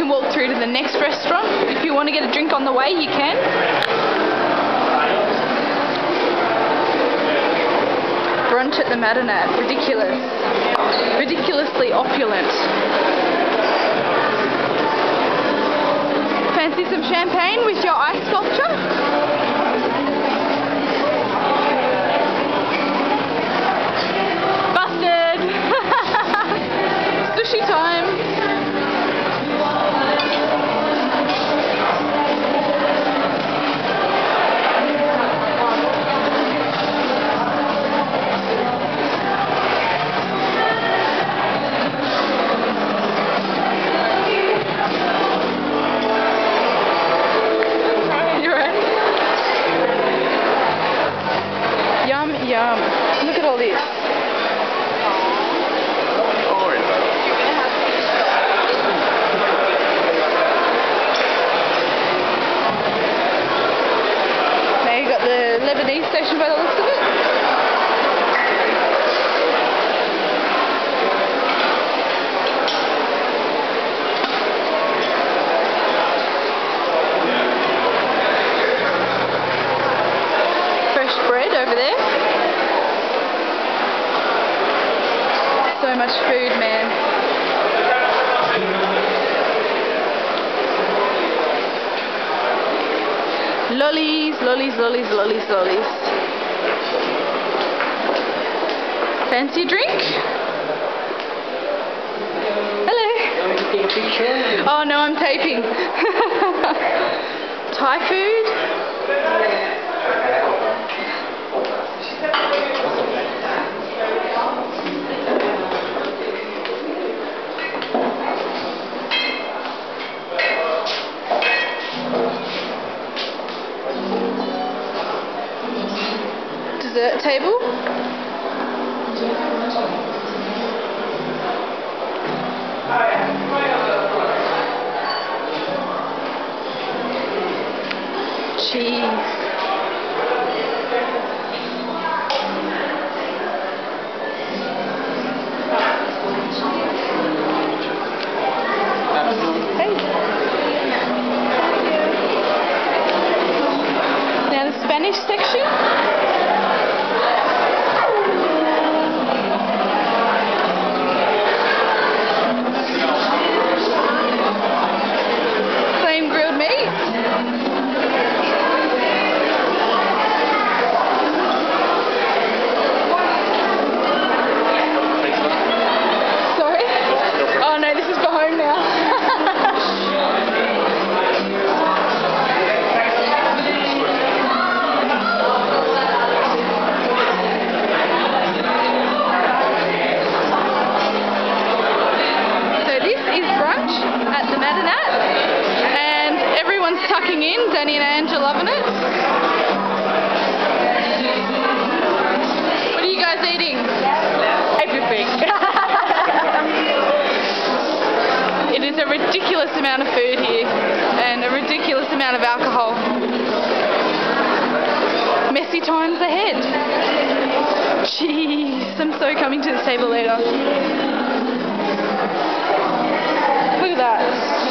can walk through to the next restaurant. If you want to get a drink on the way, you can. Brunch at the Madinat. Ridiculous. Ridiculously opulent. Fancy some champagne with your ice sculpture? Busted! Sushi time! Yum. Look at all this. Now you got the Lebanese station by the looks of it. Fresh bread over there. So much food, man. Lollies, lollies, lollies, lollies, lollies. Fancy a drink? Hello. Oh no, I'm taping. Thai food. Dessert table. Cheese. Hey. Now the Spanish section. Grilled meat. Sorry? Oh no, this is for home now. So this is brunch at the Madinat. Everyone's tucking in. Danny and Ange are loving it. What are you guys eating? Everything. It is a ridiculous amount of food here and a ridiculous amount of alcohol. Messy times ahead. Jeez, I'm so coming to this table later. Look at that.